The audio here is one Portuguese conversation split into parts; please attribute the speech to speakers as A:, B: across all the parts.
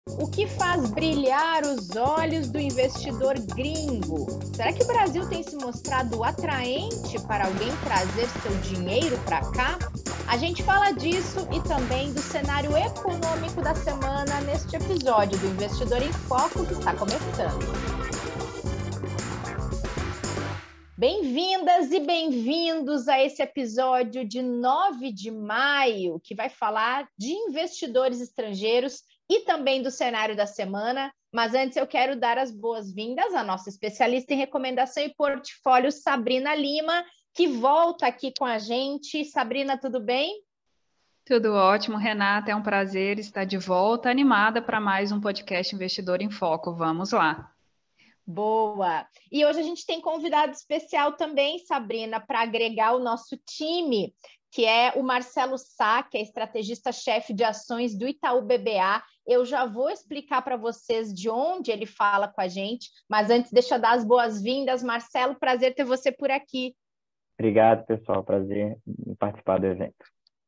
A: O que faz brilhar os olhos do investidor gringo? Será que o Brasil tem se mostrado atraente para alguém trazer seu dinheiro para cá? A gente fala disso e também do cenário econômico da semana neste episódio do Investidor em Foco que está começando. Bem-vindas e bem-vindos a esse episódio de 9 de maio, que vai falar de investidores estrangeiros e também do cenário da semana. Mas antes eu quero dar as boas-vindas à nossa especialista em recomendação e portfólio, Sabrina Lima, que volta aqui com a gente. Sabrina, tudo bem?
B: Tudo ótimo, Renata. É um prazer estar de volta, animada para mais um podcast Investidor em Foco. Vamos lá.
A: Boa! E hoje a gente tem convidado especial também, Sabrina, para agregar o nosso time, que é o Marcelo Sá, que é estrategista-chefe de ações do Itaú BBA. Eu já vou explicar para vocês de onde ele fala com a gente, mas antes deixa eu dar as boas-vindas. Marcelo, prazer ter você por aqui.
C: Obrigado, pessoal. Prazer em participar do evento.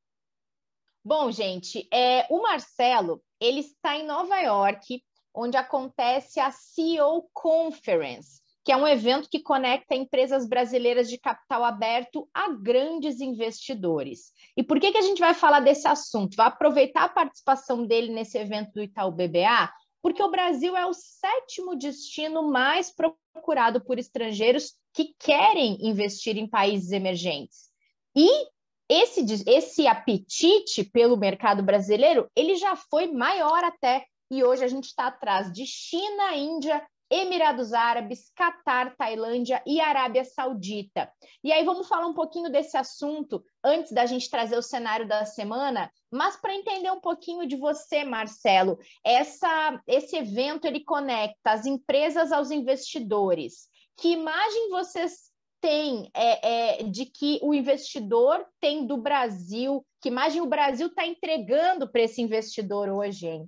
A: Bom, gente, o Marcelo, ele está em Nova York, onde acontece a CEO Conference, que é um evento que conecta empresas brasileiras de capital aberto a grandes investidores. E por que a gente vai falar desse assunto? Vai aproveitar a participação dele nesse evento do Itaú BBA, porque o Brasil é o 7º destino mais procurado por estrangeiros que querem investir em países emergentes. E esse apetite pelo mercado brasileiro, ele já foi maior até, e hoje a gente está atrás de China, Índia, Emirados Árabes, Catar, Tailândia e Arábia Saudita. E aí vamos falar um pouquinho desse assunto antes da gente trazer o cenário da semana, mas para entender um pouquinho de você, Marcelo, esse evento ele conecta as empresas aos investidores. Que imagem vocês tem de que o investidor tem do Brasil? Que imagem o Brasil está entregando para esse investidor hoje, hein?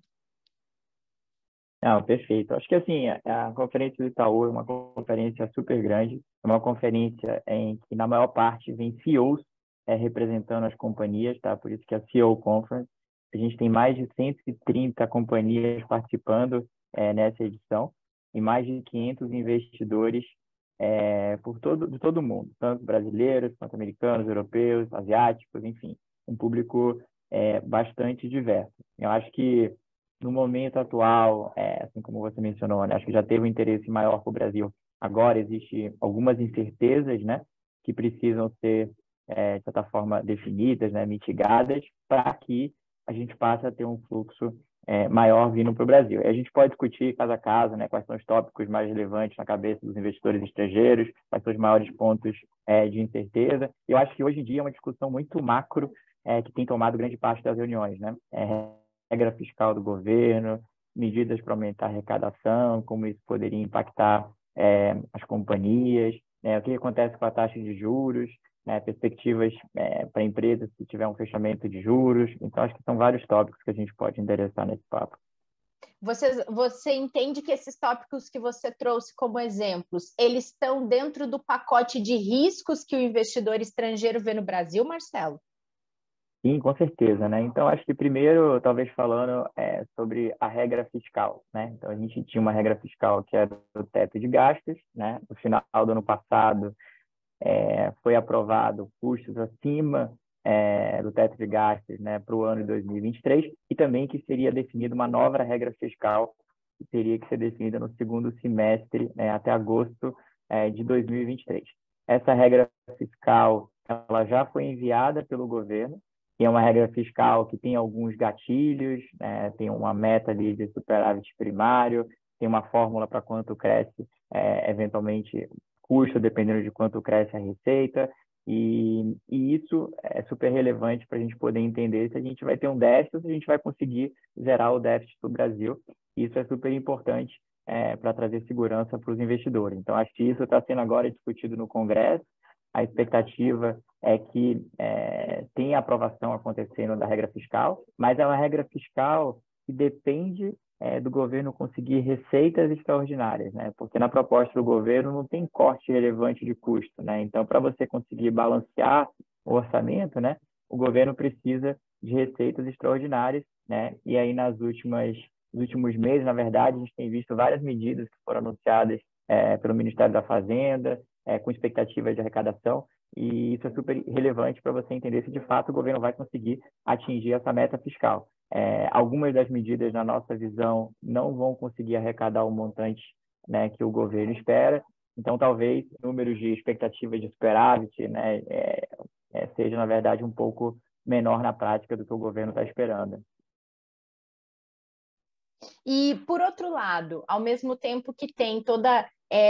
C: Não, perfeito. Acho que assim, a conferência do Itaú é uma conferência super grande, é uma conferência em que, na maior parte, vem CEOs representando as companhias, tá? Por isso que é a CEO Conference. A gente tem mais de 130 companhias participando nessa edição e mais de 500 investidores de todo o mundo, tanto brasileiros, quanto americanos, europeus, asiáticos, enfim, um público bastante diverso. Eu acho que no momento atual, assim como você mencionou, né, acho que já teve um interesse maior para o Brasil. Agora existe algumas incertezas, né, que precisam ser de certa forma definidas, né, mitigadas, para que a gente passe a ter um fluxo maior vindo para o Brasil. E a gente pode discutir caso a caso, né, quais são os tópicos mais relevantes na cabeça dos investidores estrangeiros, quais são os maiores pontos de incerteza. Eu acho que hoje em dia é uma discussão muito macro que tem tomado grande parte das reuniões, né? Regra fiscal do governo, medidas para aumentar a arrecadação, como isso poderia impactar as companhias, o que acontece com a taxa de juros, perspectivas para empresas se tiver um fechamento de juros. Então, acho que são vários tópicos que a gente pode endereçar nesse papo.
A: Você entende que esses tópicos que você trouxe como exemplos, eles estão dentro do pacote de riscos que o investidor estrangeiro vê no Brasil, Marcelo?
C: Sim, com certeza, né? Então, acho que primeiro, talvez falando sobre a regra fiscal, né? Então, a gente tinha uma regra fiscal que era o teto de gastos, né? No final do ano passado, foi aprovado custos acima do teto de gastos, né, para o ano de 2023 e também que seria definida uma nova regra fiscal que teria que ser definida no segundo semestre, até agosto de 2023. Essa regra fiscal ela já foi enviada pelo governo e é uma regra fiscal que tem alguns gatilhos, tem uma meta ali de superávit primário, tem uma fórmula para quanto cresce eventualmente custo, dependendo de quanto cresce a receita, e isso é super relevante para a gente poder entender se a gente vai ter um déficit ou se a gente vai conseguir zerar o déficit do Brasil. Isso é super importante para trazer segurança para os investidores. Então, acho que isso está sendo agora discutido no Congresso. A expectativa é que tenha aprovação acontecendo da regra fiscal, mas é uma regra fiscal que depende do governo conseguir receitas extraordinárias, né? Porque na proposta do governo não tem corte relevante de custo, né? Então, para você conseguir balancear o orçamento, né, o governo precisa de receitas extraordinárias, né? E aí, nas últimas nos últimos meses, na verdade, a gente tem visto várias medidas que foram anunciadas pelo Ministério da Fazenda, com expectativa de arrecadação, e isso é super relevante para você entender se, de fato, o governo vai conseguir atingir essa meta fiscal. Algumas das medidas, na nossa visão, não vão conseguir arrecadar o montante, né, que o governo espera, então talvez números de expectativa de superávit, né, seja, na verdade, um pouco menor na prática do que o governo está esperando.
A: E, por outro lado, ao mesmo tempo que tem toda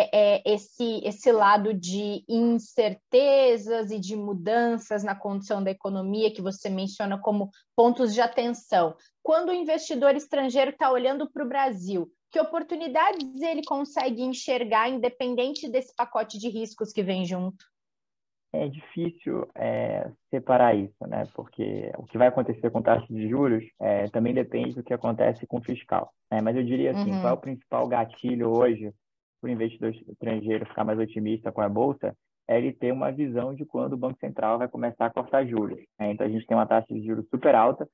A: esse lado de incertezas e de mudanças na condição da economia que você menciona como pontos de atenção, quando o investidor estrangeiro está olhando para o Brasil, que oportunidades ele consegue enxergar independente desse pacote de riscos que vem junto?
C: É difícil separar isso, né? Porque o que vai acontecer com taxa de juros também depende do que acontece com o fiscal, né? Mas eu diria assim, qual é o principal gatilho hoje para o investidor estrangeiro ficar mais otimista com a Bolsa? É ele ter uma visão de quando o Banco Central vai começar a cortar juros, né? Então, a gente tem uma taxa de juros super alta,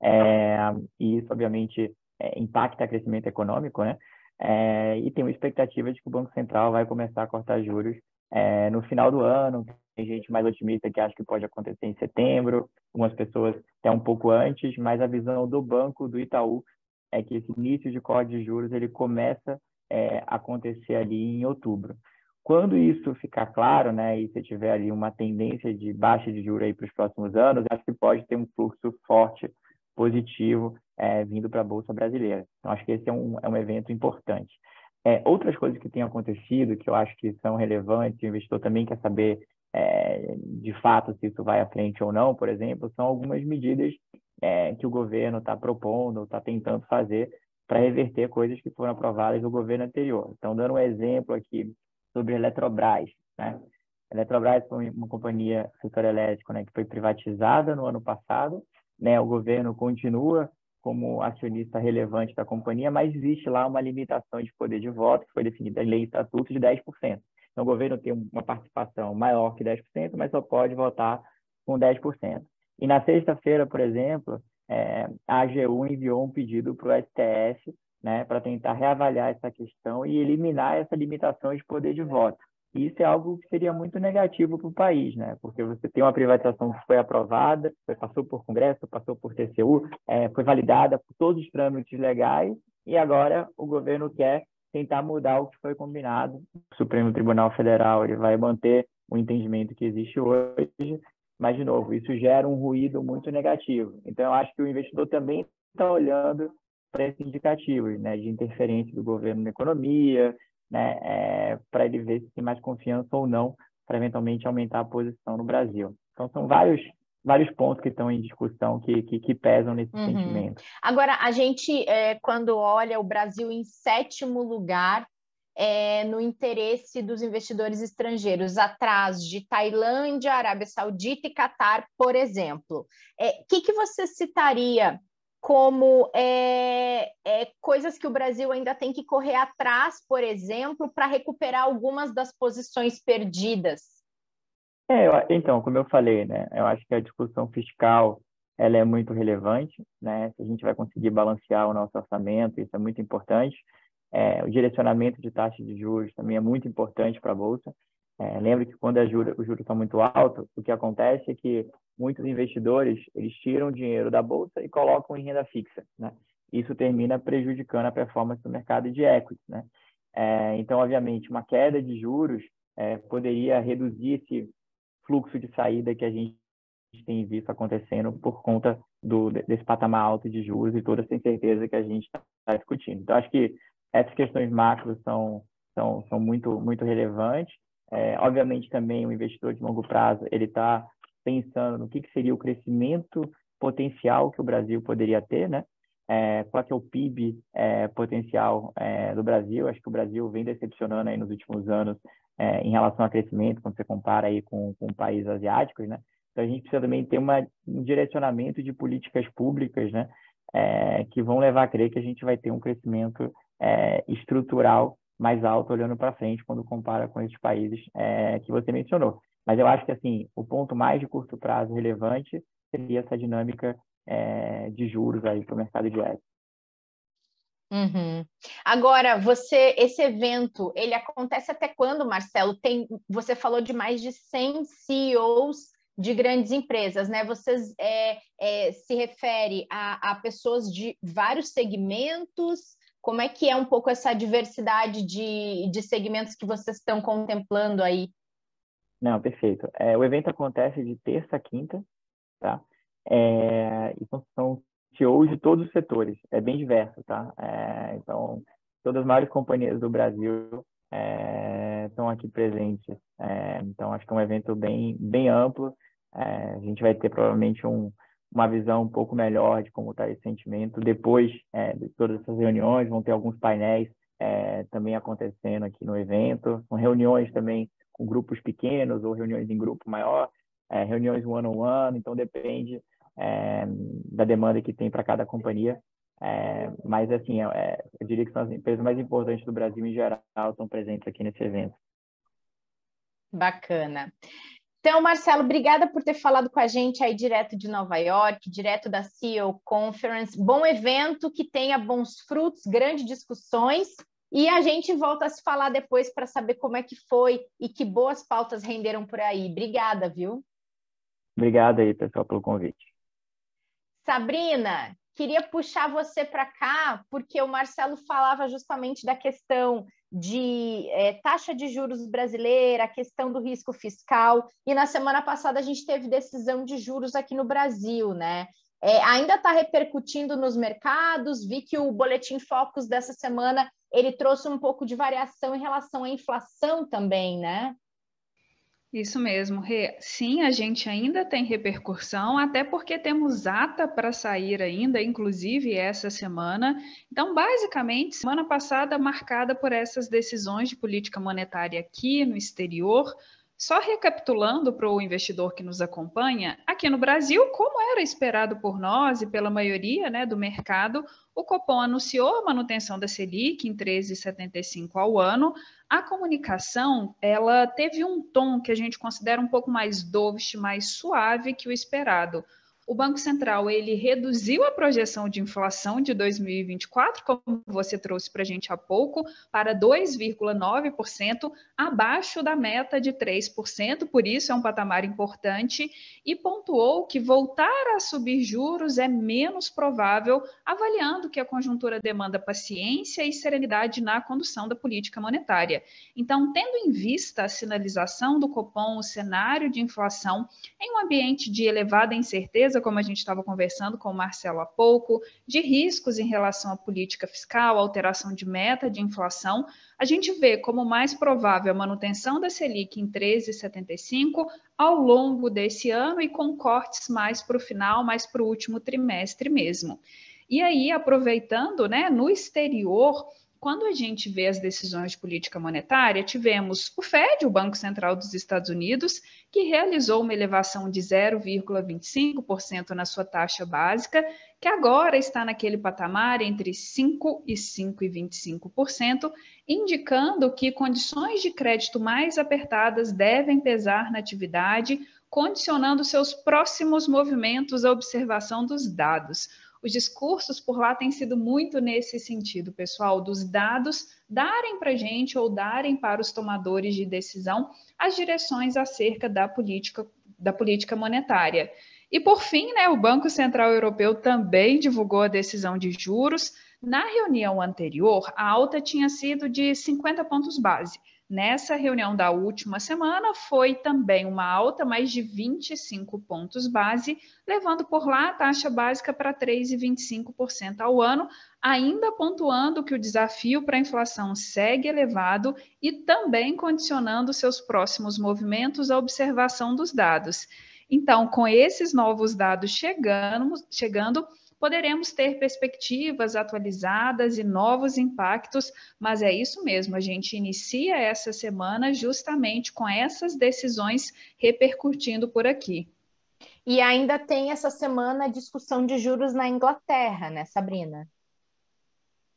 C: e isso, obviamente, impacta o crescimento econômico, né? E tem uma expectativa de que o Banco Central vai começar a cortar juros no final do ano. Tem gente mais otimista que acha que pode acontecer em setembro, algumas pessoas até um pouco antes, mas a visão do banco, do Itaú, é que esse início de corte de juros ele começa a acontecer ali em outubro. Quando isso ficar claro, né, e se tiver ali uma tendência de baixa de juros aí para os próximos anos, acho que pode ter um fluxo forte, positivo, vindo para a Bolsa Brasileira. Então, acho que esse é um evento importante. Outras coisas que têm acontecido, que eu acho que são relevantes, o investidor também quer saber de fato se isso vai à frente ou não, por exemplo, são algumas medidas que o governo está propondo, está tentando fazer para reverter coisas que foram aprovadas no governo anterior. Então, dando um exemplo aqui sobre a Eletrobras, né? A Eletrobras foi uma companhia setor elétrico, né, que foi privatizada no ano passado, né? O governo continua como acionista relevante da companhia, mas existe lá uma limitação de poder de voto, que foi definida em lei e estatuto, de 10%. Então, o governo tem uma participação maior que 10%, mas só pode votar com 10%. E na sexta-feira, por exemplo, a AGU enviou um pedido para o STF, né, para tentar reavaliar essa questão e eliminar essa limitação de poder de voto. E isso é algo que seria muito negativo para o país, né? Porque você tem uma privatização que foi aprovada, passou por Congresso, passou por TCU, foi validada por todos os trâmites legais, e agora o governo quer tentar mudar o que foi combinado. O Supremo Tribunal Federal ele vai manter o entendimento que existe hoje, mas, de novo, isso gera um ruído muito negativo. Então, eu acho que o investidor também está olhando para esses indicativos, né, de interferência do governo na economia, né, para ele ver se tem mais confiança ou não para eventualmente aumentar a posição no Brasil. Então, são vários pontos que estão em discussão que pesam nesse sentimento.
A: Agora, a gente, quando olha o Brasil em 7º lugar no interesse dos investidores estrangeiros, atrás de Tailândia, Arábia Saudita e Catar, por exemplo, que você citaria como coisas que o Brasil ainda tem que correr atrás, por exemplo, para recuperar algumas das posições perdidas?
C: Então, como eu falei, né, eu acho que a discussão fiscal ela é muito relevante, né? Se a gente vai conseguir balancear o nosso orçamento, isso é muito importante. O direcionamento de taxa de juros também é muito importante para a Bolsa. Lembra que quando os juros estão muito altos, o que acontece é que muitos investidores eles tiram o dinheiro da Bolsa e colocam em renda fixa, né? Isso termina prejudicando a performance do mercado de equities, né? Então, obviamente, uma queda de juros poderia reduzir esse fluxo de saída que a gente tem visto acontecendo por conta desse patamar alto de juros e toda essa incerteza que a gente está discutindo. Então, acho que essas questões macro são muito, muito relevantes. Obviamente, também o investidor de longo prazo ele está pensando no que seria o crescimento potencial que o Brasil poderia ter, né? Qual que é o PIB potencial do Brasil? Acho que o Brasil vem decepcionando aí nos últimos anos em relação a crescimento, quando você compara aí com países asiáticos, né? Então, a gente precisa também ter um direcionamento de políticas públicas, né? Que vão levar a crer que a gente vai ter um crescimento estrutural mais alto olhando para frente quando compara com esses países que você mencionou. Mas eu acho que assim o ponto mais de curto prazo relevante seria essa dinâmica de juros aí para o mercado de equity.
A: Uhum. Agora, esse evento, ele acontece até quando, Marcelo? Você falou de mais de 100 CEOs de grandes empresas, né? Vocês se refere a pessoas de vários segmentos? Como é que é um pouco essa diversidade de segmentos que vocês estão contemplando aí?
C: Não, perfeito. O evento acontece de terça a quinta, tá? Então, são CEOs de todos os setores. É bem diverso, tá? Então, todas as maiores companhias do Brasil estão aqui presentes. Então, acho que é um evento bem, bem amplo. A gente vai ter provavelmente uma visão um pouco melhor de como está esse sentimento. Depois de todas essas reuniões, vão ter alguns painéis também acontecendo aqui no evento. São reuniões também com grupos pequenos ou reuniões em grupo maior, reuniões one-on-one, então depende da demanda que tem para cada companhia. Mas, assim, eu diria que são as empresas mais importantes do Brasil, em geral, estão presentes aqui nesse evento.
A: Bacana. Então, Marcelo, obrigada por ter falado com a gente aí direto de Nova York, direto da CEO Conference. Bom evento, que tenha bons frutos, grandes discussões, e a gente volta a se falar depois para saber como é que foi e que boas pautas renderam por aí. Obrigada, viu?
C: Obrigado aí, pessoal, pelo convite.
A: Sabrina, queria puxar você para cá, porque o Marcelo falava justamente da questão de taxa de juros brasileira, a questão do risco fiscal, e na semana passada a gente teve decisão de juros aqui no Brasil, né? Ainda está repercutindo nos mercados, vi que o Boletim Focus dessa semana ele trouxe um pouco de variação em relação à inflação também, né?
B: Isso mesmo, Rê. Sim, a gente ainda tem repercussão, até porque temos ata para sair ainda, inclusive essa semana. Então, basicamente, semana passada marcada por essas decisões de política monetária aqui no exterior. Só recapitulando para o investidor que nos acompanha, aqui no Brasil, como era esperado por nós e pela maioria, né, do mercado, o Copom anunciou a manutenção da Selic em 13,75 ao ano. A comunicação, ela teve um tom que a gente considera um pouco mais dovish, mais suave que o esperado. O Banco Central, ele reduziu a projeção de inflação de 2024, como você trouxe para a gente há pouco, para 2,9%, abaixo da meta de 3%, por isso é um patamar importante, e pontuou que voltar a subir juros é menos provável, avaliando que a conjuntura demanda paciência e serenidade na condução da política monetária. Então, tendo em vista a sinalização do Copom, o cenário de inflação em um ambiente de elevada incerteza, como a gente estava conversando com o Marcelo há pouco, de riscos em relação à política fiscal, alteração de meta de inflação, a gente vê como mais provável a manutenção da Selic em 13,75 ao longo desse ano e com cortes mais para o final, mais para o último trimestre mesmo. E aí, aproveitando, né, no exterior, quando a gente vê as decisões de política monetária, tivemos o Fed, o Banco Central dos Estados Unidos, que realizou uma elevação de 0,25% na sua taxa básica, que agora está naquele patamar entre 5% e 5,25%, indicando que condições de crédito mais apertadas devem pesar na atividade, condicionando seus próximos movimentos à observação dos dados. Os discursos por lá têm sido muito nesse sentido, pessoal, dos dados darem para a gente ou darem para os tomadores de decisão as direções acerca da política monetária. E, por fim, né, o Banco Central Europeu também divulgou a decisão de juros. Na reunião anterior, a alta tinha sido de 50 pontos base. Nessa reunião da última semana, foi também uma alta, mais de 25 pontos base, levando por lá a taxa básica para 3,25% ao ano, ainda pontuando que o desafio para a inflação segue elevado e também condicionando seus próximos movimentos à observação dos dados. Então, com esses novos dados chegando, poderemos ter perspectivas atualizadas e novos impactos, mas é isso mesmo, a gente inicia essa semana justamente com essas decisões repercutindo por aqui.
A: E ainda tem essa semana a discussão de juros na Inglaterra, né, Sabrina?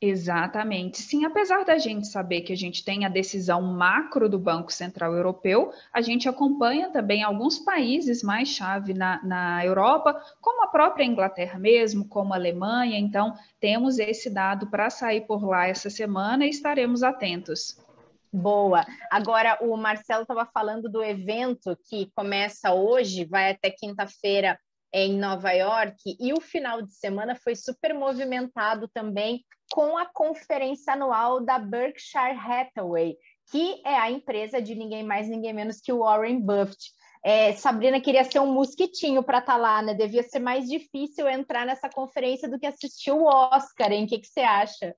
B: Exatamente. Sim, apesar da gente saber que a gente tem a decisão macro do Banco Central Europeu, a gente acompanha também alguns países mais chave na Europa, como a própria Inglaterra mesmo, como a Alemanha. Então, temos esse dado para sair por lá essa semana e estaremos atentos.
A: Boa. Agora, o Marcelo estava falando do evento que começa hoje, vai até quinta-feira em Nova York, e o final de semana foi super movimentado também com a conferência anual da Berkshire Hathaway, que é a empresa de ninguém mais, ninguém menos que o Warren Buffett. Sabrina queria ser um mosquitinho para estar lá, né? Devia ser mais difícil entrar nessa conferência do que assistir o Oscar, hein? O que você acha?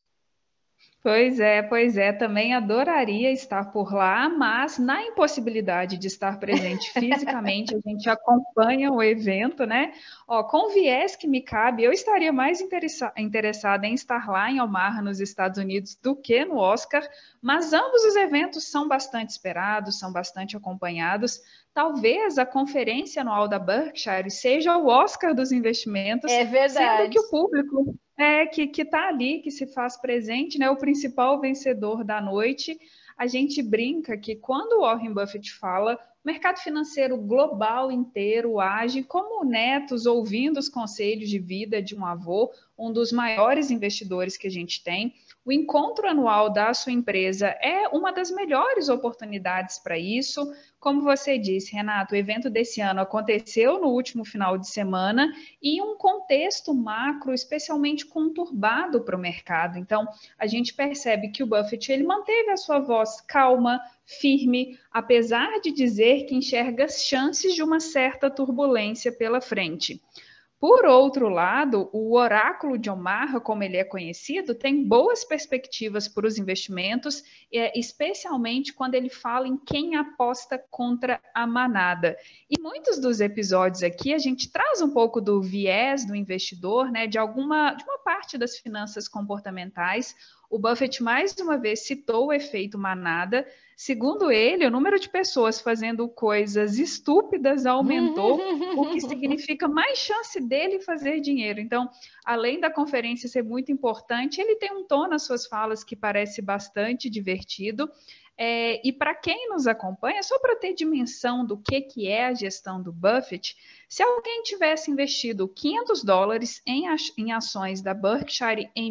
B: Pois é, também adoraria estar por lá, mas na impossibilidade de estar presente fisicamente, a gente acompanha o evento, né? Ó, com o viés que me cabe, eu estaria mais interessada em estar lá em Omaha, nos Estados Unidos, do que no Oscar, mas ambos os eventos são bastante esperados, são bastante acompanhados. Talvez a conferência anual da Berkshire seja o Oscar dos investimentos,
A: É
B: sendo
A: verdade.
B: que o público que está ali, que se faz presente, né? O principal vencedor da noite. A gente brinca que quando o Warren Buffett fala, o mercado financeiro global inteiro age como netos, ouvindo os conselhos de vida de um avô, um dos maiores investidores que a gente tem. O encontro anual da sua empresa é uma das melhores oportunidades para isso. Como você disse, Renato, o evento desse ano aconteceu no último final de semana e um contexto macro especialmente conturbado para o mercado. Então, a gente percebe que o Buffett ele manteve a sua voz calma, firme, apesar de dizer que enxerga as chances de uma certa turbulência pela frente. Por outro lado, o oráculo de Omaha, como ele é conhecido, tem boas perspectivas para os investimentos, especialmente quando ele fala em quem aposta contra a manada. E muitos dos episódios aqui a gente traz um pouco do viés do investidor, né, de uma parte das finanças comportamentais. O Buffett mais uma vez citou o efeito manada. Segundo ele, o número de pessoas fazendo coisas estúpidas aumentou, o que significa mais chance dele fazer dinheiro. Então, além da conferência ser muito importante, ele tem um tom nas suas falas que parece bastante divertido. E para quem nos acompanha, só para ter dimensão do que é a gestão do Buffett, se alguém tivesse investido $500 em ações da Berkshire em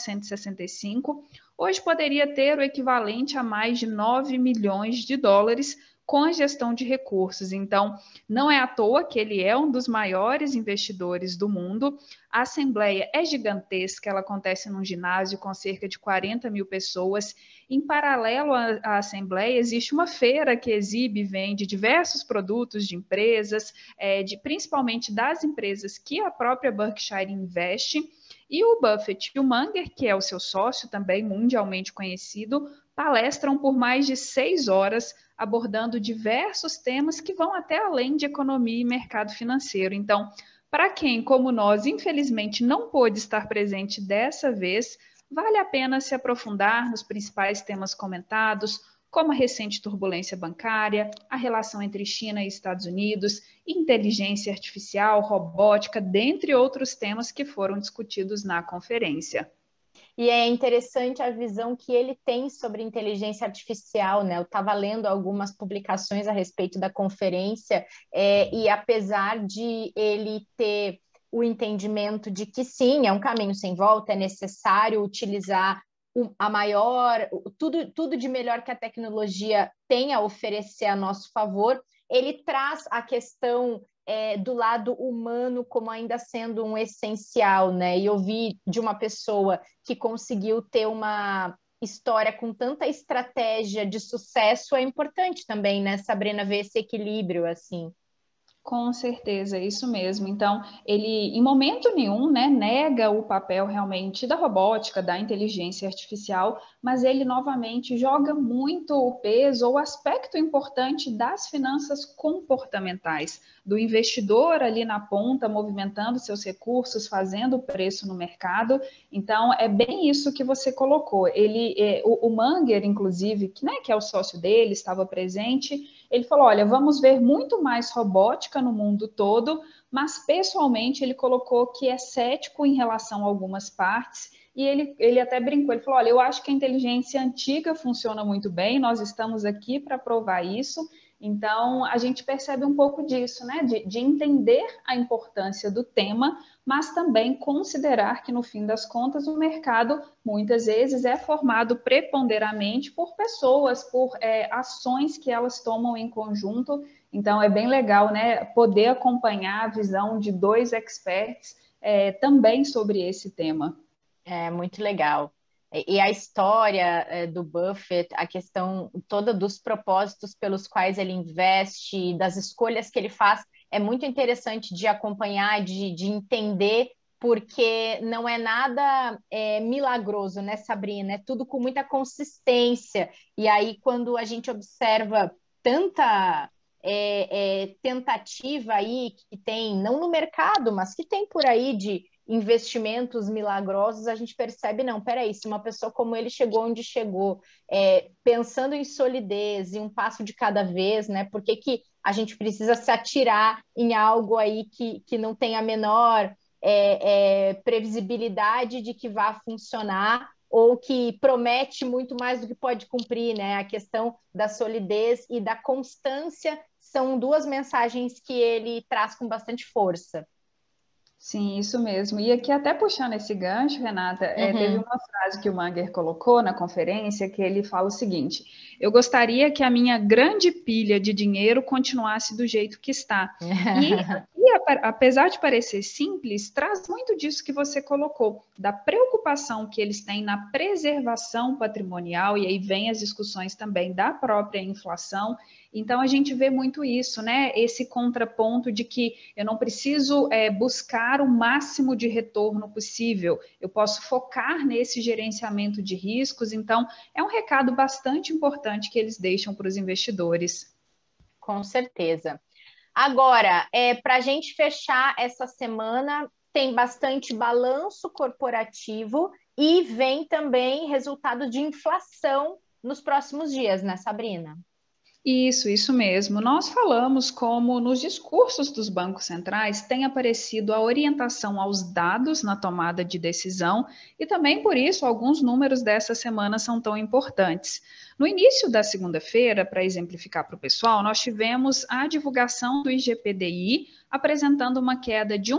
B: 1965, hoje poderia ter o equivalente a mais de 9 milhões de dólares com a gestão de recursos. Então, não é à toa que ele é um dos maiores investidores do mundo. A assembleia é gigantesca, ela acontece num ginásio com cerca de 40 mil pessoas. Em paralelo à assembleia, existe uma feira que exibe e vende diversos produtos de empresas, principalmente das empresas que a própria Berkshire investe. E o Buffett e o Munger, que é o seu sócio, também mundialmente conhecido, palestram por mais de 6 horas, abordando diversos temas que vão até além de economia e mercado financeiro. Então, para quem, como nós, infelizmente não pôde estar presente dessa vez, vale a pena se aprofundar nos principais temas comentados, como a recente turbulência bancária, a relação entre China e Estados Unidos, inteligência artificial, robótica, dentre outros temas que foram discutidos na conferência.
A: E é interessante a visão que ele tem sobre inteligência artificial, né? Eu estava lendo algumas publicações a respeito da conferência, e apesar de ele ter o entendimento de que sim, é um caminho sem volta, é necessário utilizar a maior, tudo de melhor que a tecnologia tem a oferecer a nosso favor, ele traz a questão do lado humano como ainda sendo um essencial, né? E eu vi de uma pessoa que conseguiu ter uma história com tanta estratégia de sucesso, é importante também, né, Sabrina, ver esse equilíbrio, assim.
B: Com certeza, é isso mesmo. Então, ele, em momento nenhum, né, nega o papel realmente da robótica, da inteligência artificial, mas ele novamente joga muito o peso ou aspecto importante das finanças comportamentais, do investidor ali na ponta, movimentando seus recursos, fazendo preço no mercado. Então, é bem isso que você colocou. O Munger, inclusive, que é o sócio dele, estava presente. Ele falou: olha, vamos ver muito mais robótica no mundo todo, mas pessoalmente ele colocou que é cético em relação a algumas partes e ele até brincou, ele falou, olha, eu acho que a inteligência antiga funciona muito bem, nós estamos aqui para provar isso. Então, a gente percebe um pouco disso, né? De entender a importância do tema, mas também considerar que, no fim das contas, o mercado, muitas vezes, é formado preponderantemente por pessoas, por ações que elas tomam em conjunto. Então, é bem legal, né? Poder acompanhar a visão de dois experts também sobre esse tema.
A: É muito legal. E a história do Buffett, a questão toda dos propósitos pelos quais ele investe, das escolhas que ele faz, é muito interessante de acompanhar, de entender, porque não é nada milagroso, né, Sabrina? É tudo com muita consistência. E aí, quando a gente observa tanta tentativa aí que tem, não no mercado, mas que tem por aí de investimentos milagrosos, a gente percebe, não, peraí, se uma pessoa como ele chegou onde chegou, pensando em solidez e um passo de cada vez, né? Por que a gente precisa se atirar em algo aí que não tem a menor previsibilidade de que vá funcionar ou que promete muito mais do que pode cumprir, né? A questão da solidez e da constância são duas mensagens que ele traz com bastante força.
B: Sim, isso mesmo. E aqui, até puxando esse gancho, Renata, teve uma frase que o Munger colocou na conferência que ele fala o seguinte: eu gostaria que a minha grande pilha de dinheiro continuasse do jeito que está. E aqui, apesar de parecer simples, traz muito disso que você colocou, da preocupação que eles têm na preservação patrimonial, e aí vem as discussões também da própria inflação. Então, a gente vê muito isso, né? Esse contraponto de que eu não preciso buscar o máximo de retorno possível, eu posso focar nesse gerenciamento de riscos. Então, é um recado bastante importante que eles deixam para os investidores.
A: Com certeza. Agora, para a gente fechar essa semana, tem bastante balanço corporativo e vem também resultado de inflação nos próximos dias, né, Sabrina?
B: Isso mesmo. Nós falamos como nos discursos dos bancos centrais tem aparecido a orientação aos dados na tomada de decisão e também por isso alguns números dessa semana são tão importantes. No início da segunda-feira, para exemplificar para o pessoal, nós tivemos a divulgação do IGPDI, apresentando uma queda de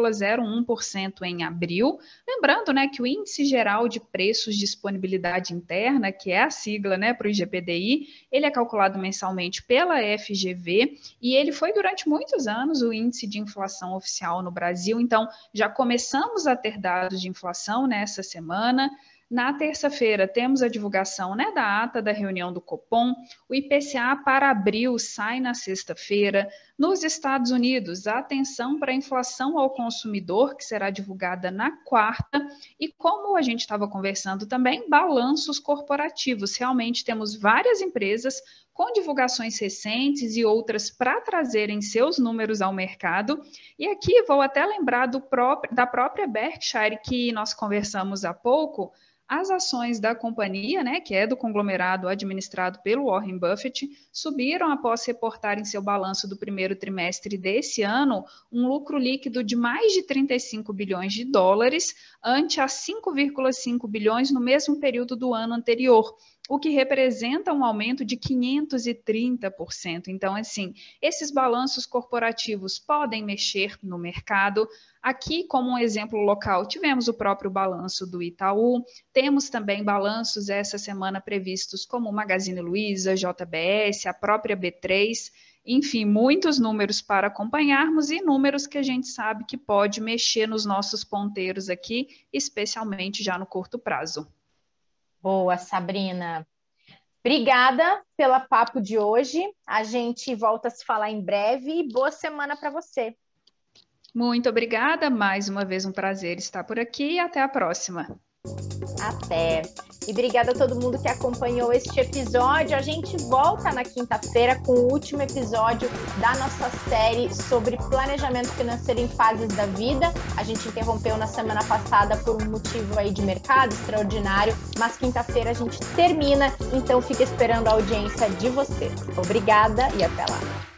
B: 1,01% em abril. Lembrando, né, que o Índice Geral de Preços de Disponibilidade Interna, que é a sigla, né, para o IGPDI, ele é calculado mensalmente pela FGV e ele foi durante muitos anos o índice de inflação oficial no Brasil. Então, já começamos a ter dados de inflação nessa semana. Na terça-feira, temos a divulgação, né, da ata da reunião do Copom. O IPCA para abril sai na sexta-feira. Nos Estados Unidos, a atenção para a inflação ao consumidor, que será divulgada na quarta. E como a gente estava conversando também, balanços corporativos. Realmente temos várias empresas com divulgações recentes e outras para trazerem seus números ao mercado. E aqui vou até lembrar da própria Berkshire, que nós conversamos há pouco. As ações da companhia, né, que é do conglomerado administrado pelo Warren Buffett, subiram após reportar em seu balanço do primeiro trimestre desse ano um lucro líquido de mais de 35 bilhões de dólares, ante a 5,5 bilhões no mesmo período do ano anterior, o que representa um aumento de 530%. Então, assim, esses balanços corporativos podem mexer no mercado. Aqui, como um exemplo local, tivemos o próprio balanço do Itaú, temos também balanços essa semana previstos como Magazine Luiza, JBS, a própria B3, enfim, muitos números para acompanharmos e números que a gente sabe que pode mexer nos nossos ponteiros aqui, especialmente já no curto prazo.
A: Boa, Sabrina. Obrigada pelo papo de hoje. A gente volta a se falar em breve e boa semana para você.
B: Muito obrigada. Mais uma vez um prazer estar por aqui e até a próxima.
A: Até. E obrigada a todo mundo que acompanhou este episódio. A gente volta na quinta-feira com o último episódio da nossa série sobre planejamento financeiro em fases da vida. A gente interrompeu na semana passada por um motivo aí de mercado extraordinário, mas quinta-feira a gente termina, então fica esperando a audiência de vocês. Obrigada e até lá.